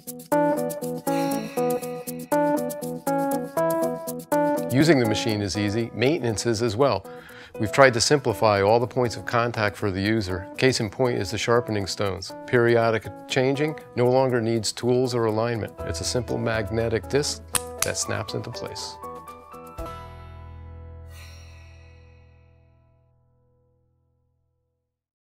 Using the machine is easy, maintenance is as well. We've tried to simplify all the points of contact for the user. Case in point is the sharpening stones. Periodic changing no longer needs tools or alignment. It's a simple magnetic disc that snaps into place.